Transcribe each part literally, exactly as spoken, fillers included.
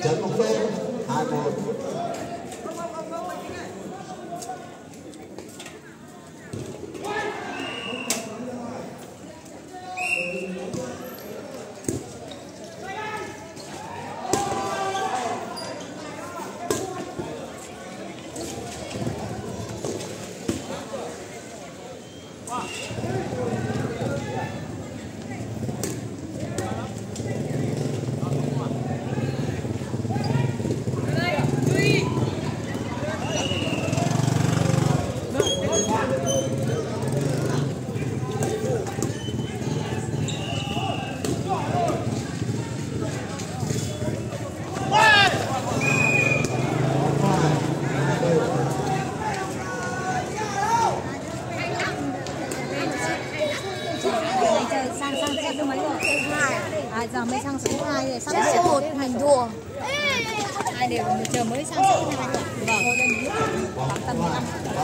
Trận bóng lên hai một. Giờ mới sang số hai rồi, sang số một thành thua. Hai đều chờ mới sang số hai rồi. Vâng. Khoảng tầm mười lăm.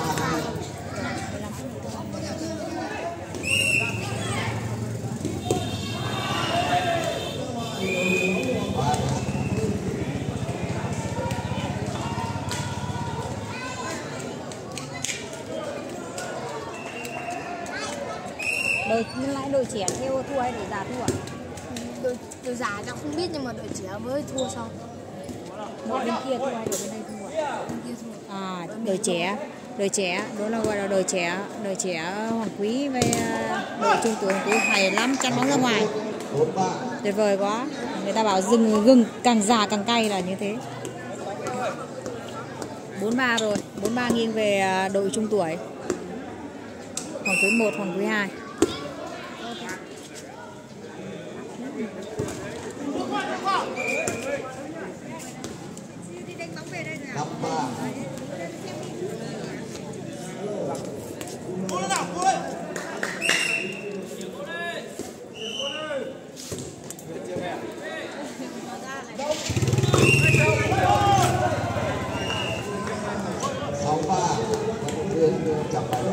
Đội lại đội trẻ theo thua hay đội già thua? Đội, đội già chắc không biết nhưng mà đội trẻ mới thua sau. Đội bên kia thua hay đội bên đây thua? Bên kia thua. À, đội trẻ, đội trẻ, đó là gọi là đội trẻ, đội trẻ Hoàng Quý với đội trung tuổi Hoàng Quý hay lắm, chắn bóng ra ngoài. Tuyệt vời quá. Người ta bảo rừng gừng càng già càng cay là như thế. bốn ba rồi, bốn ba nghiêng về đội trung tuổi. Hoàng Quý một, Hoàng Quý hai. sáu ba chậm lại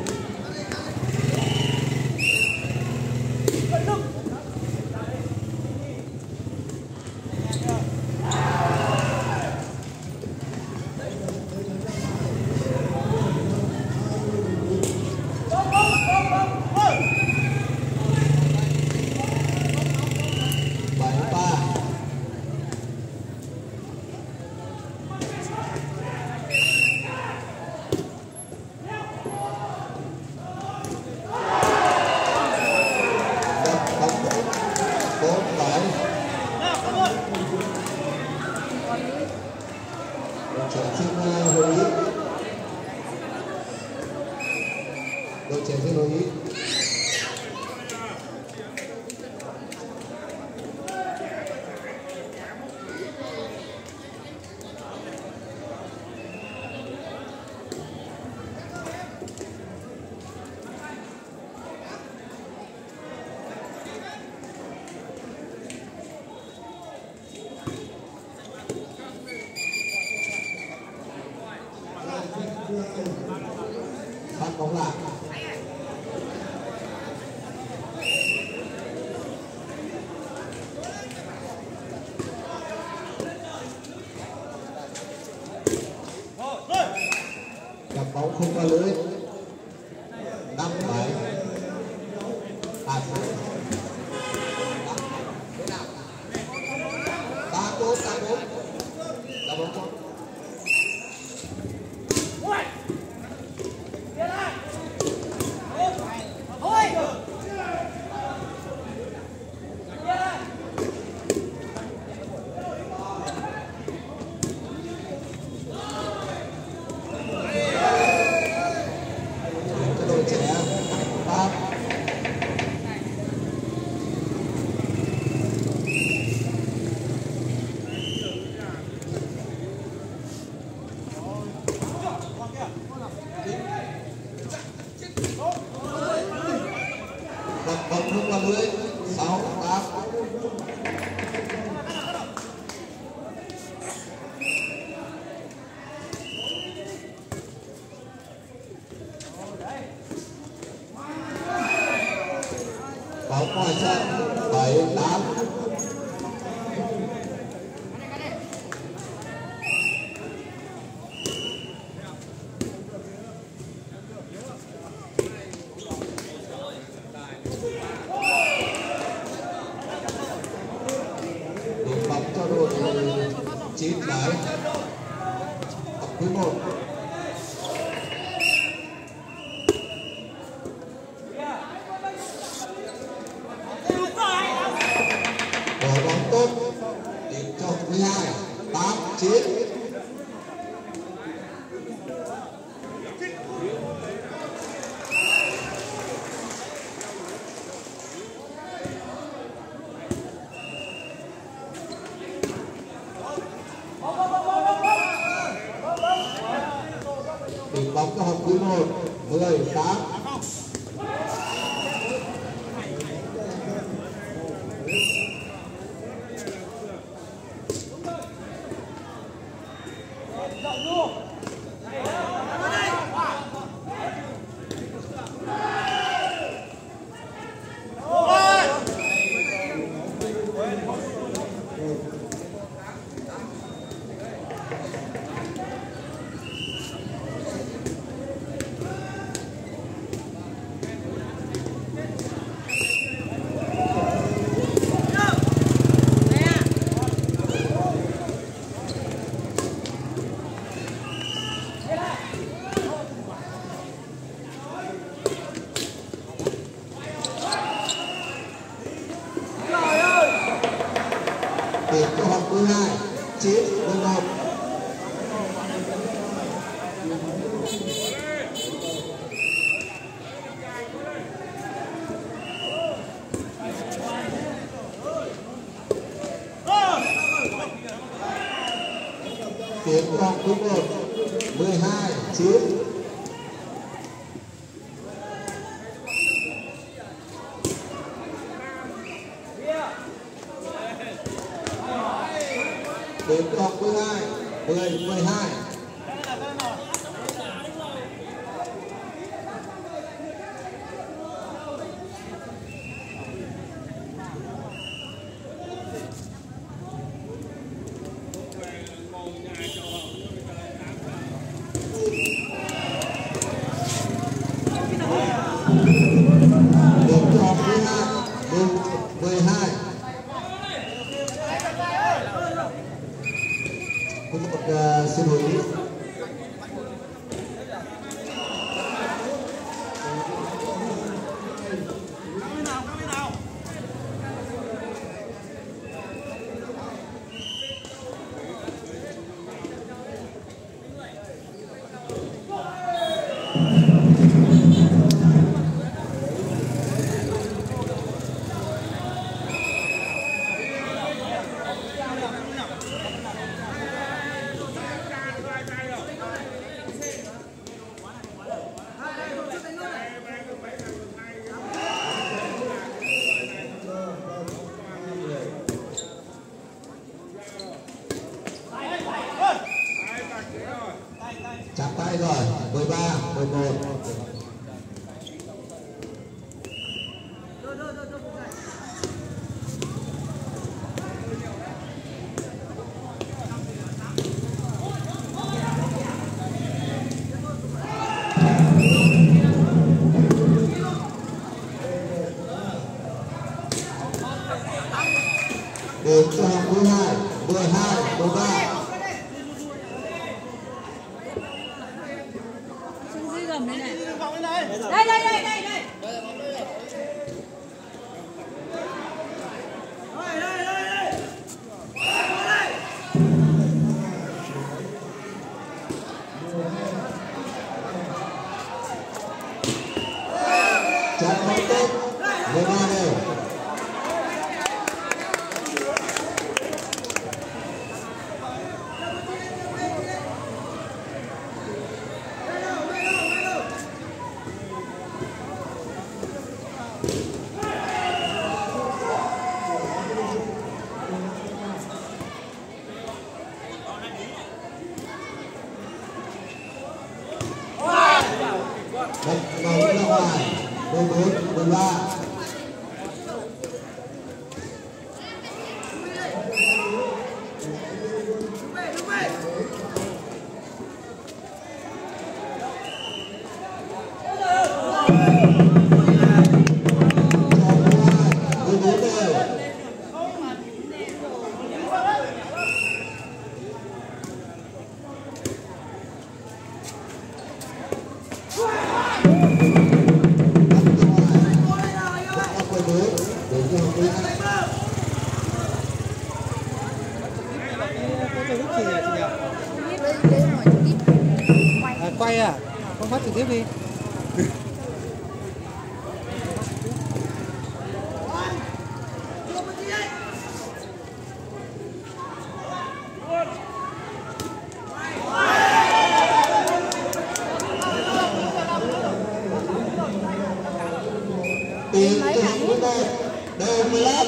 đội trẻ xin lỗi ý. Bắt bóng lại. Gặp bóng không qua lưới. Năm bảy. Ba bốn. Ba bốn, ba bốn. Đá bóng không. Bóng không qua lưới. Sáu tám. Bóng ngoài sân. Bảy tám. chín bảy. Học quý một. Bỏ bóng tốt đến cho quý hai. tám chín. Điểm bóng cho học quý một. mười tám. Điểm cho học mười hai. chín mười một. Điểm cho học quý một. mười hai chín. Điểm cho học mười hai. mười mười hai. Điểm cho học mười hai. mười hai. Có một uh, xin lỗi. Chạm tay rồi. mười ba mười một. Điểm cho học mười hai. mười hai mười ba. Đây đây đây đây đây. Chạm bóng tốt. mười ba đều. Một cầu ra ngoài. mười bốn mười ba. Facebook gì nhỉ chị nhỉ? Đây đây hỏi trực tiếp. À, quay à? Không phát trực tiếp đi. Tiền từ của tôi đều mười lăm.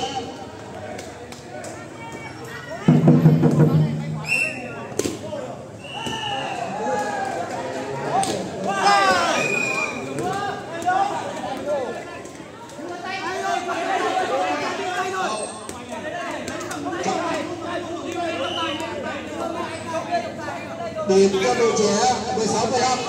Tiền cho đội trẻ mười sáu mười lăm.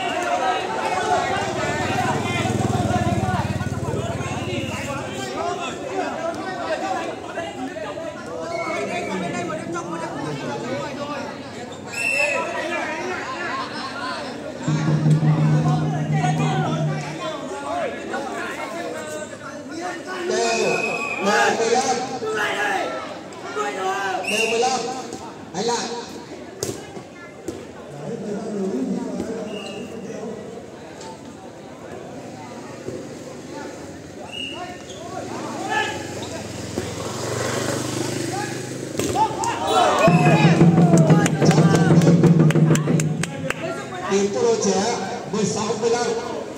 Đều mười lăm. Đánh lại. Tiền cho đội trẻ mười sáu mười lăm.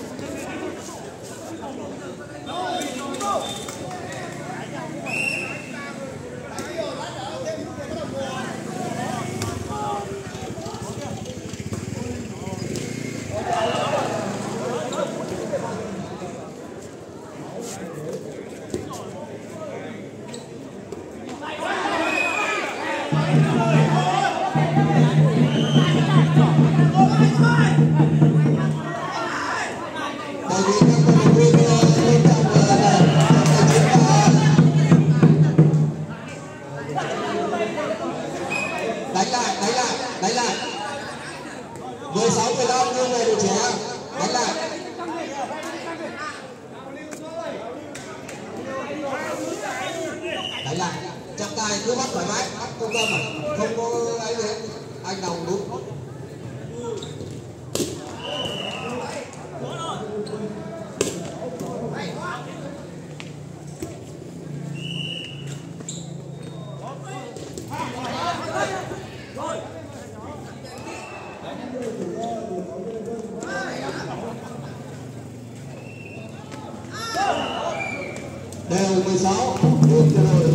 Đánh lại, đánh lại, đánh lại. mười sáu mười lăm như người đội trẻ. Đánh lại. Đánh lại. Chặt tay cứ bắt thoải mái, bắt công tâm à. Không có ấy gì. Anh đồng đúng. Đều mười sáu. Được cho đội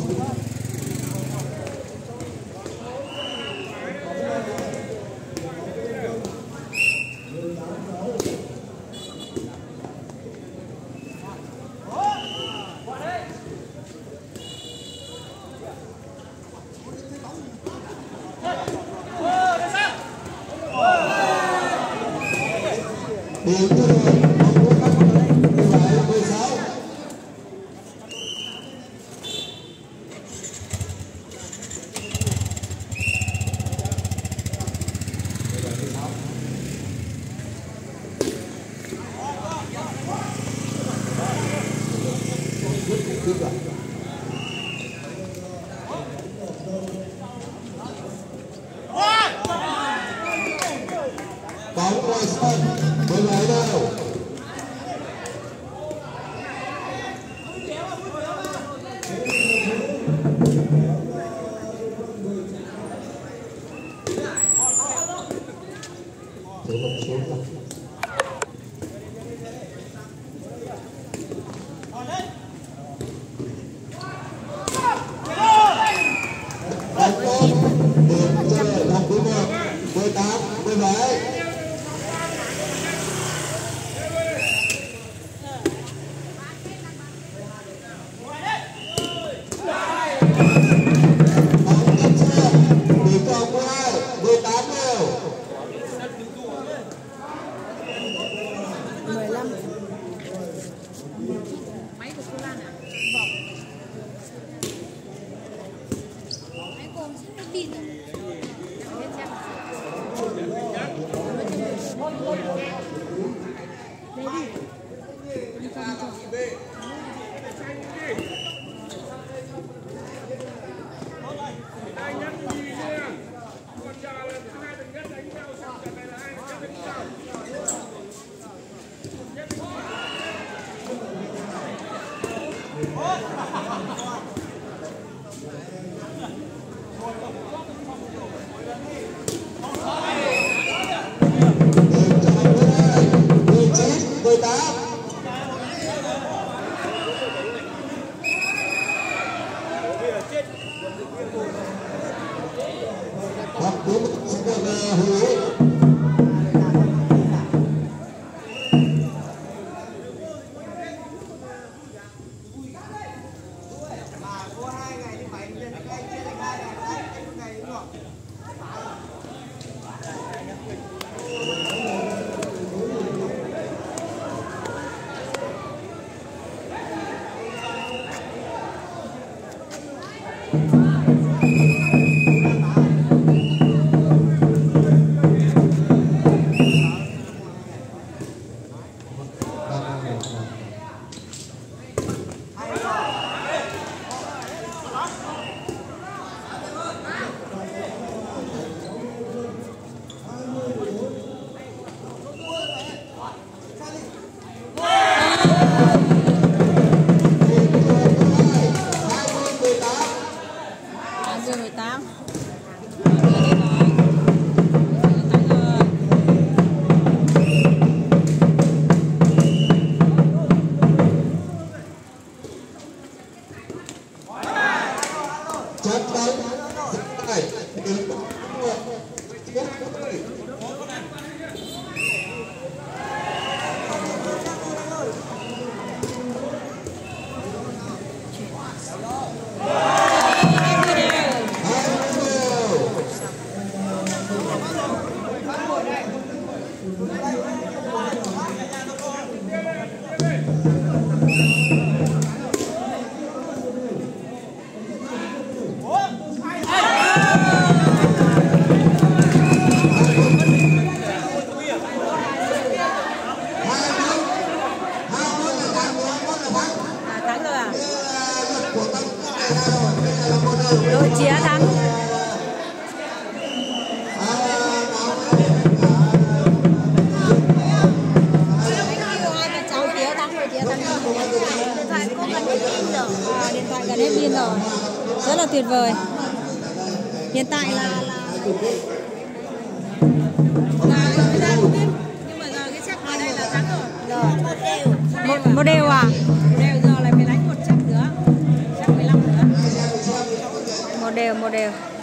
điểm cho đội mười sáu. Bóng ngoài sân với lấy đâu. Bóng tốt, điểm cho đội bóng thứ một, mười tám mười bảy. Bóng tiếp theo, điểm cho mười hai, mười tám đều. mười lăm. Máy của cô Lan à? Vâng. Máy còn sẽ pin. bốn sẽ được Hữu. Đội Chía thắng. Cháu Chía thắng, đội Chía thắng. Điện thoại cô gần hết pin rồi. À, điện thoại gần hết pin rồi. Rất là tuyệt vời. Hiện tại là là Nhưng mà giờ cái chắc ở đây là thắng rồi. rồi. Một đều. Một, một đều à? Đều giờ lại phải đánh một chắc nữa. Chắc mười lăm nữa. Một đều, một đều.